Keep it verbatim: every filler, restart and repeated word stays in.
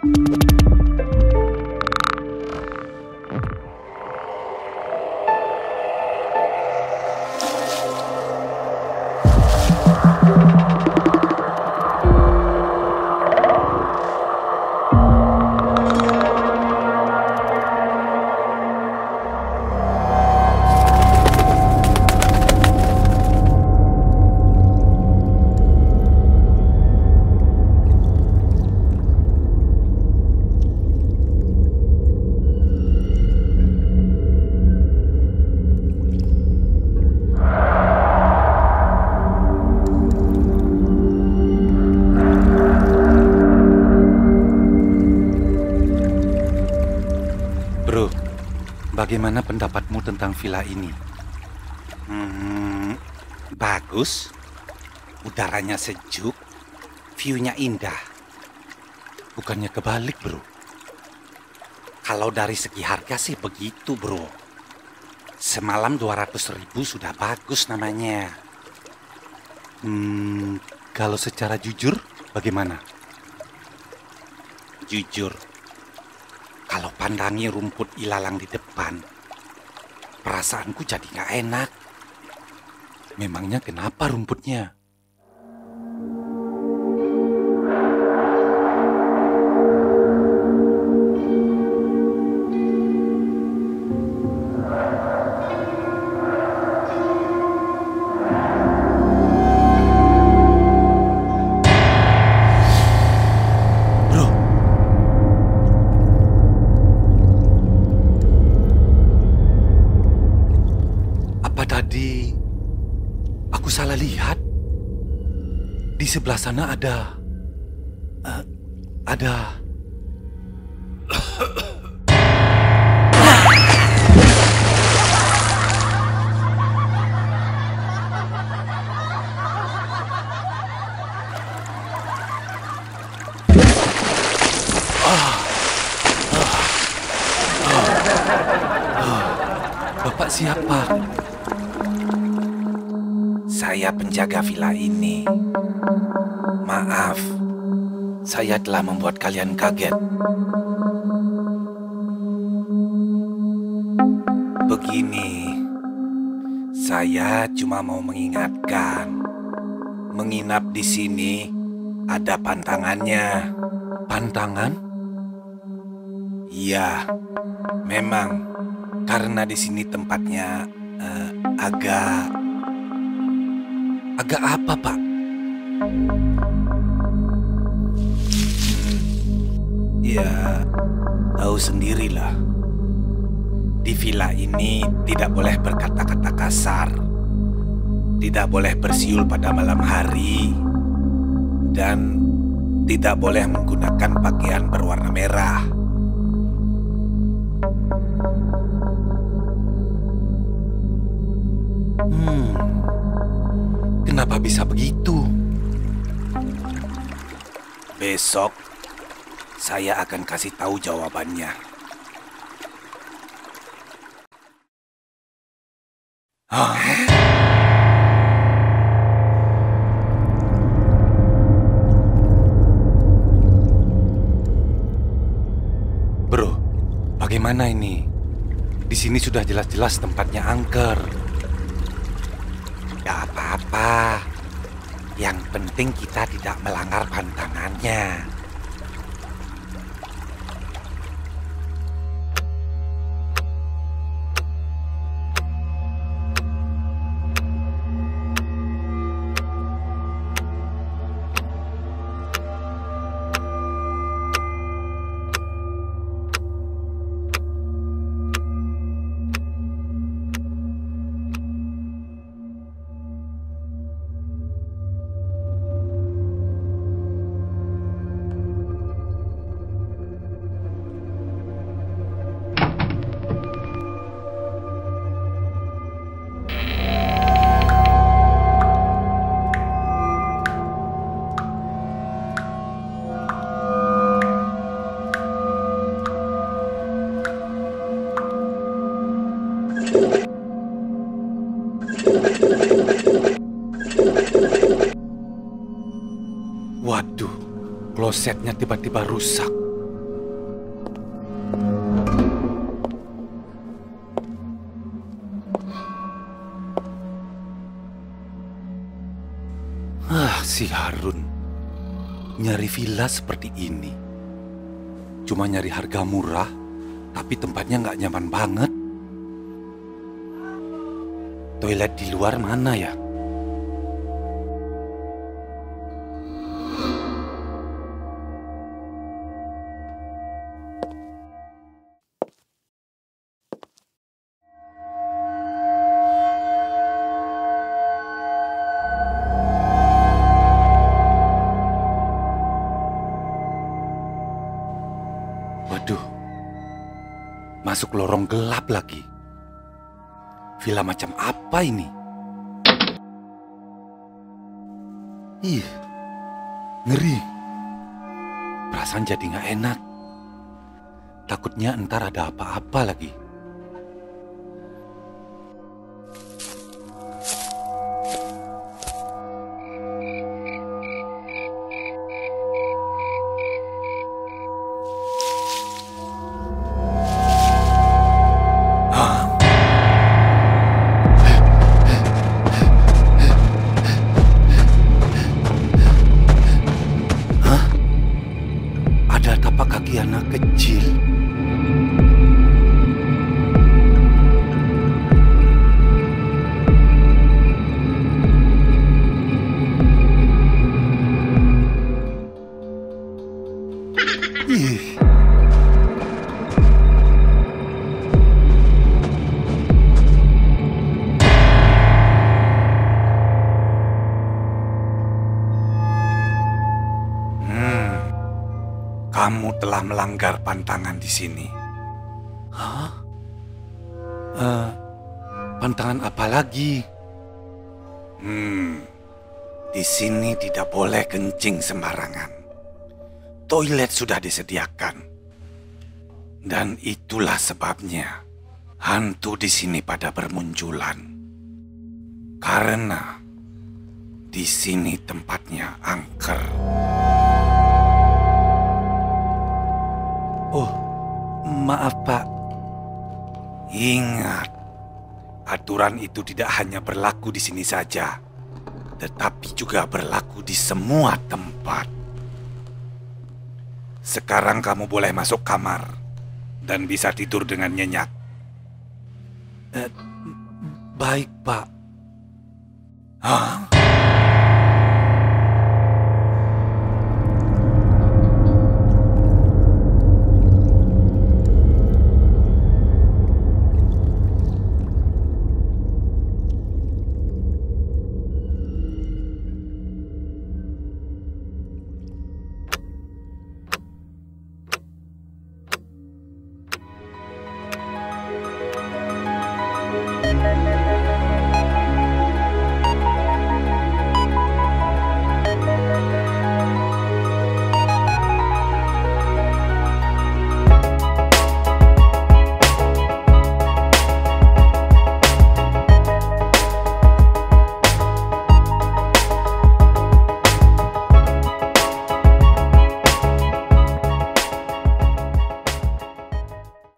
Bagaimana pendapatmu tentang villa ini? Hmm, bagus. Udaranya sejuk, view-nya indah. Bukannya kebalik, bro. Kalau dari segi harga sih begitu, bro. Semalam dua ratus ribu sudah bagus namanya. Hmm, kalau secara jujur, bagaimana? Jujur. Kalau pandangi rumput ilalang di depan, perasaanku jadi gak enak. Memangnya kenapa rumputnya? Tadi aku salah lihat. Di sebelah sana ada uh, ada Bapak siapa? Saya penjaga villa ini. Maaf, saya telah membuat kalian kaget. Begini, saya cuma mau mengingatkan, menginap di sini ada pantangannya. Pantangan? Iya, memang karena di sini tempatnya uh, agak Agak apa, Pak? Ya, tahu sendirilah. Di villa ini tidak boleh berkata-kata kasar, tidak boleh bersiul pada malam hari, dan tidak boleh menggunakan pakaian berwarna merah. Hmm... Kenapa bisa begitu? Besok saya akan kasih tahu jawabannya. Hah? Bro, bagaimana ini? Di sini sudah jelas-jelas tempatnya angker. Gak apa-apa. Yang penting kita tidak melanggar pantangannya. Waduh, klosetnya tiba-tiba rusak. si Harun. Nyari villa seperti ini. Cuma nyari harga murah, tapi tempatnya nggak nyaman banget. Toilet di luar mana ya? Waduh, masuk lorong gelap lagi. Villa macam apa ini? Ih, ngeri. Perasaan jadi nggak enak. Takutnya entar ada apa-apa lagi. Ada tapak kaki anak kecil. Ih. Kamu telah melanggar pantangan di sini. Hah? Uh, pantangan apa lagi? Hmm, di sini tidak boleh kencing sembarangan. Toilet sudah disediakan. Dan itulah sebabnya hantu di sini pada bermunculan. Karena di sini tempatnya angker. Oh, maaf Pak. Ingat, aturan itu tidak hanya berlaku di sini saja, tetapi juga berlaku di semua tempat. Sekarang kamu boleh masuk kamar dan bisa tidur dengan nyenyak. Eh, baik, Pak. Hah?